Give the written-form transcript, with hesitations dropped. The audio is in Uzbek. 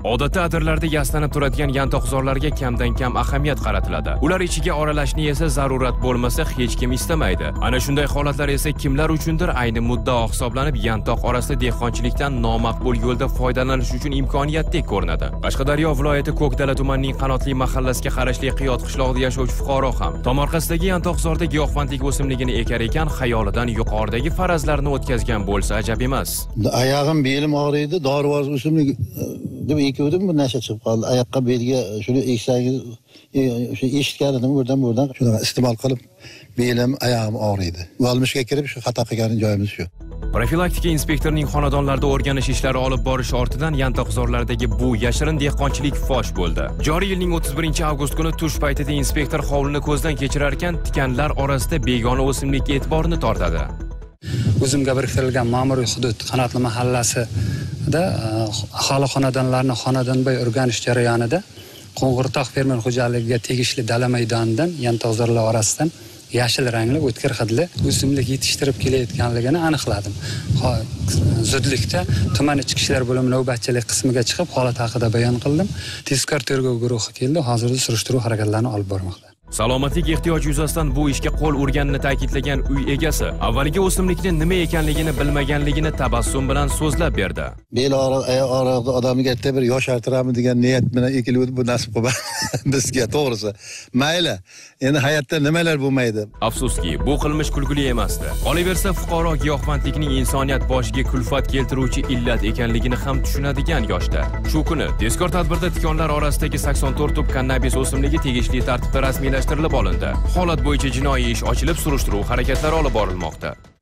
Odatda atirlarda yaslanib turadigan yantoqzorlarga kamdan kam ahamiyat qaratiladi. Ular ichiga oralashni esa zarurat bo'lmasa hech kim istamaydi. Ana shunday holatlar esa kimlar uchundir ayni muddao hisoblanib, yantoq orasida dehqonchilikdan nomaqbul yo'lda foydalanish uchun imkoniyatdek ko'rinadi. Qashqadaryo viloyati Ko'kdala tumanining Qanotli mahallasiga qarashli Qiyot qishlog'ida yashovchi fuqaro ham tom orqasidagi yantoqzorda giyohvandlik o'simligini ekar ekan, xayolidan yuqoridagi farazlarni o'tkazgan bo'lsa ajab emas. Oyog'im, belim og'riydi, dorivor o'simlik deb ekuvdim, bu nasha chiqib qoldi. Oyoqqa, belga shuni eksangiz, o'sha eshitgan edim, buradan shuni iste'mol qilib, belim, oyog'im og'riydi. Olmishga kirib shu xato qilgan joyimiz shu. Profilaktika inspektorining xonadonlarda o'rganish ishlari olib borish ortidan yantoqzorlardagi bu yashirin dehqonchilik fosh bo'ldi. Joriy yilning 31-avgust kuni tush paytida inspektor hovlini ko'zdan kechirar ekan, tikanlar orasida begona o'simlik e'tiborini tortadi. O'zimga biriktirilgan ma'muriy hudud Qanotli mahallasida aholi xonadonlarni xonadonbay o'rganish jarayonida Qo'ng'irtoq fermer xo'jaligiga tegishli dala maydonidan yantoqzorlar orasidan yashil rangli o'tkir hidli o'simlik yetishtirib kelayotganligini aniqladim. Zudlikda tuman ichki ishlar bo'limi navbatchilik qismiga chiqib, holat haqida bayon qildim. Tezkor tergov guruhi keldi, hozirda surishtiruv harakatlarini olib bormoqda. Salomatlik ehtiyoji yuzasidan bu ishga qo'l urganini ta'kidlagan uy egasi avvaliga o'simlikni nima ekanligini bilmaganligini tabassum bilan so'zlab berdi. Bel og'rig'ida odamga erta bir yoshartiramiz degan niyat bilan ekilib bu nasib qilmadi bizga, to'g'risi. Mayli, endi hayotda nimalar bo'lmaydi. Afsuski, bu qilmish kulgili emasdi. Qolaversa, fuqaro giyohvandlikning insoniyat boshiga kulfat keltiruvchi illat ekanligini ham tushunadigan yoshda. Shu kuni tezkor tadbirda tikonlar orasidagi 84 tub kannabis o'simligi tegishli tartibda rasmiylashtirilib olindi. Holat bo'yicha jinoiy ish ochilib, surishtiruv harakatlari olib borilmoqda.